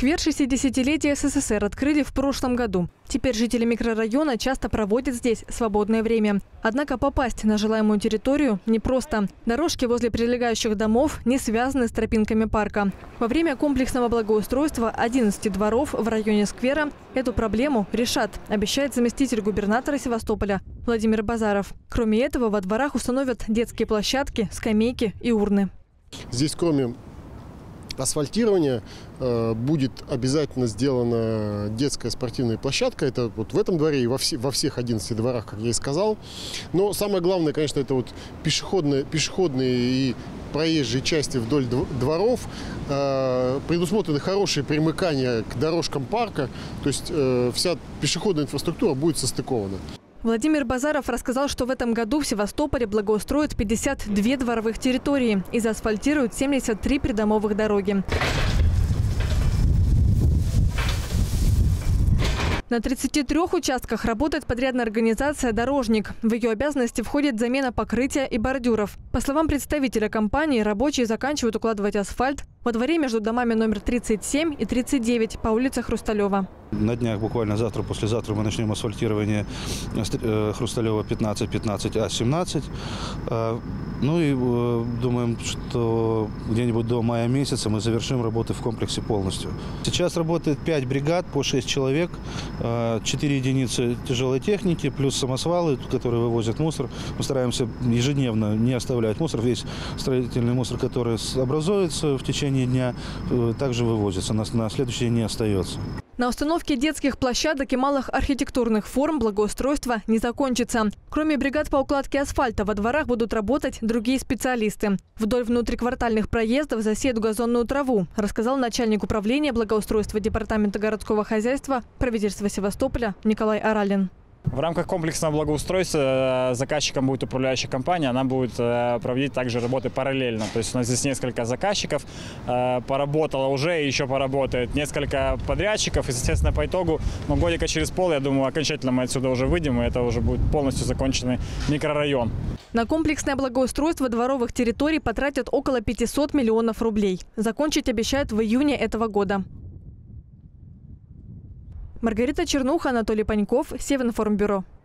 Сквер 60-летия СССР открыли в прошлом году. Теперь жители микрорайона часто проводят здесь свободное время. Однако попасть на желаемую территорию непросто. Дорожки возле прилегающих домов не связаны с тропинками парка. Во время комплексного благоустройства 11 дворов в районе сквера эту проблему решат, обещает заместитель губернатора Севастополя Владимир Базаров. Кроме этого, во дворах установят детские площадки, скамейки и урны. Здесь, кроме асфальтирования, будет обязательно сделана детская спортивная площадка. Это вот в этом дворе и во всех 11 дворах, как я и сказал. Но самое главное, конечно, это вот пешеходные и проезжие части вдоль дворов. Предусмотрены хорошие примыкания к дорожкам парка. То есть вся пешеходная инфраструктура будет состыкована. Владимир Базаров рассказал, что в этом году в Севастополе благоустроят 52 дворовых территории и заасфальтируют 73 придомовых дороги. На 33 участках работает подрядная организация «Дорожник». В ее обязанности входит замена покрытия и бордюров. По словам представителя компании, рабочие заканчивают укладывать асфальт во дворе между домами номер 37 и 39 по улице Хрусталева. На днях, буквально завтра, послезавтра мы начнем асфальтирование Хрусталева 15, 15А, 17. Ну и думаем, что где-нибудь до мая месяца мы завершим работы в комплексе полностью. Сейчас работает 5 бригад по 6 человек, 4 единицы тяжелой техники, плюс самосвалы, которые вывозят мусор. Мы стараемся ежедневно не оставлять мусор. Весь строительный мусор, который образуется в течение дня, также вывозится, на следующий день не остается. На установке детских площадок и малых архитектурных форм благоустройство не закончится. Кроме бригад по укладке асфальта, во дворах будут работать другие специалисты. Вдоль внутриквартальных проездов засеют газонную траву, рассказал начальник управления благоустройства Департамента городского хозяйства правительства Севастополя Николай Аралин. В рамках комплексного благоустройства заказчиком будет управляющая компания, она будет проводить также работы параллельно. То есть у нас здесь несколько заказчиков поработало уже и еще поработает, несколько подрядчиков. И, соответственно, по итогу, годика через пол, я думаю, окончательно мы отсюда уже выйдем, и это уже будет полностью законченный микрорайон. На комплексное благоустройство дворовых территорий потратят около 500 миллионов рублей. Закончить обещают в июне этого года. Маргарита Чернуха, Анатолий Паньков, Севинформбюро.